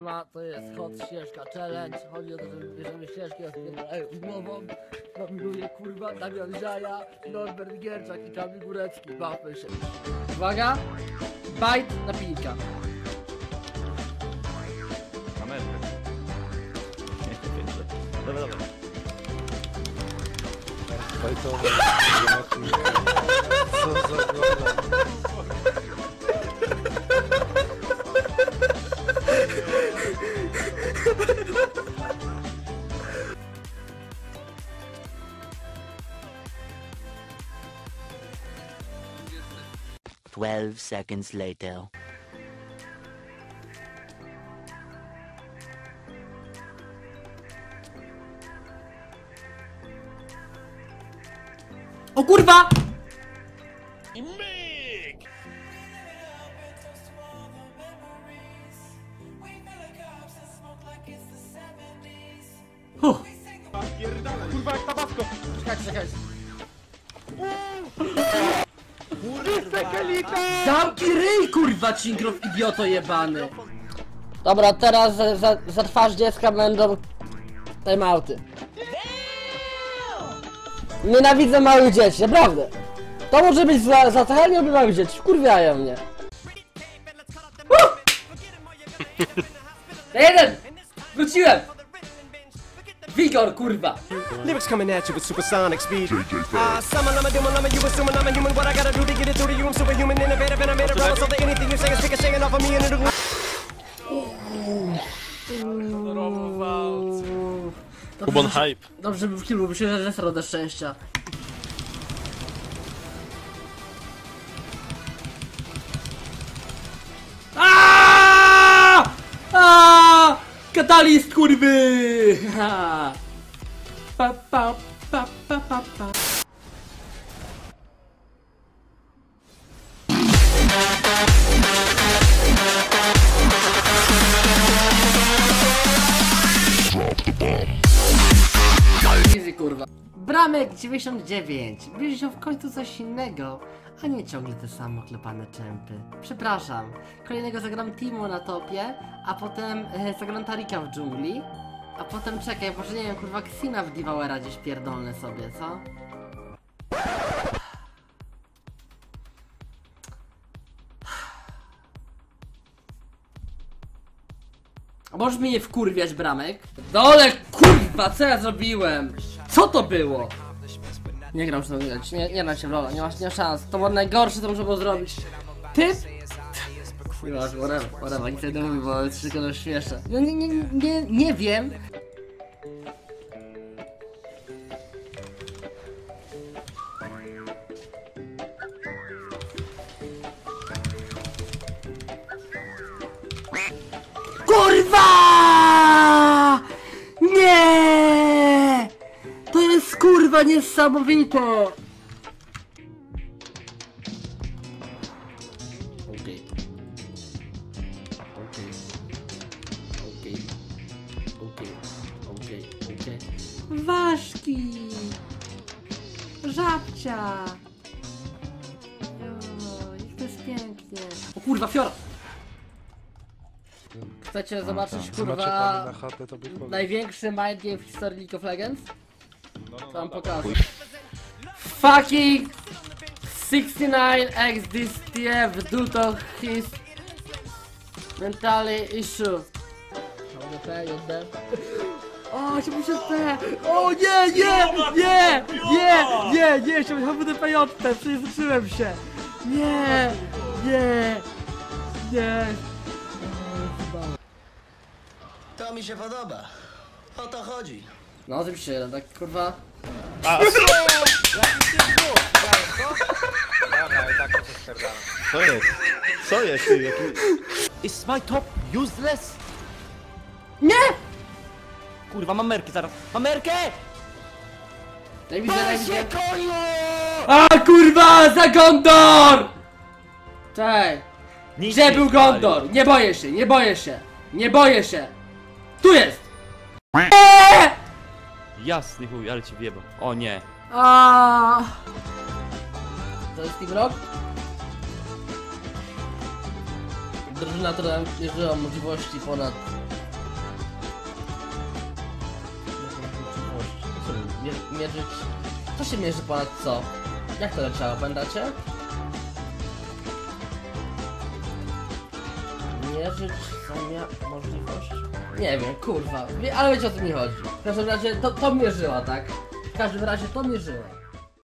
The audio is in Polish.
To jest hot ścieżka challenge. Chodzi o to, że bierzemy ścieżkę, rozpierdalają głową. Dominuje kurwa Damian Żaja, Norbert Gierczak i Kamil Górecki. Bawmy się. Uwaga! Bajt napijka. Kamerkę. Dobra, dobra. Bajtowy. Co za gola. 12 seconds later. O kurwa! Kurwa jak tabasco! Czekaj. Zamknij ryj, kurwa, Cinkrow, idioto jebany. Dobra, teraz za twarz dziecka będą timeouty. Nienawidzę małych dzieci, naprawdę. To może być za to, ja nie lubię małych dzieci, wkurwiają mnie. Jeden! Wróciłem! Wigor, kurwa! Lyrics coming at you with supersonic speed. Summon, I'm a demon, I'm a you assuming I'm a human. What I gotta do to get it through to you? I'm superhuman, innovative, and I made a promise. So that anything you say is ricocheting off of me and it'll... Kubon hype. Dobrze by w kilku, by się zesrał do szczęścia. Katalist, kurwy! Pa, pa, pa, pa, pa, pa. Easy, kurwa. Bramek 99. Bierze się w końcu coś innego, a nie ciągle te samo klepane czempy. Przepraszam. Kolejnego zagram Timo na topie, a potem zagram Tarika w dżungli, a potem czekaj, może nie wiem, kurwa, Xina w Devouera gdzieś pierdolne sobie, co? A możesz mnie nie wkurwiać, Bramek? Dole, kurwa, co ja zrobiłem? Co to było? Nie gram, że to widać, nie gram się w Lola, nie ma szans. To było najgorsze, co można było zrobić. Ty? Whatever, nic nie mówię, bo jest tylko śmieszne. Nie wiem. Kurwa! Nie! To jest kurwa niesamowite! Okej. Ważki! Żabcia! Oj, to jest pięknie. O kurwa, fiora! Chcecie zobaczyć, kurwa, największy mind game w historii League of Legends? To wam pokażę. Fucking 69x this TF due to his mentally issue. O, 70p! O nie, chciałbym HWDPJ, przejrzyłem się! Nie! To mi się podoba. O to chodzi. No, oczywiście jeden, tak kurwa. Co jest? Co jest? Is my top useless? Nie! Kurwa, mam merkę zaraz. Mam merkę! Nie widzę. A kurwa, za Gondor! Cześć. Gdzie był Gondor? Nie boję się. Tu jest! Jasny chuj, ale ci wjebał. O nie. To jest Team Rock? Drużyna, która nie żyła możliwości ponad mierzyć... Co się mierzy ponad co? Jak to leciało, pamiętacie? Mierzyć możliwość? Nie wiem, kurwa, ale wiecie o co mi chodzi. W każdym razie to mierzyła, tak? W każdym razie to mierzyła.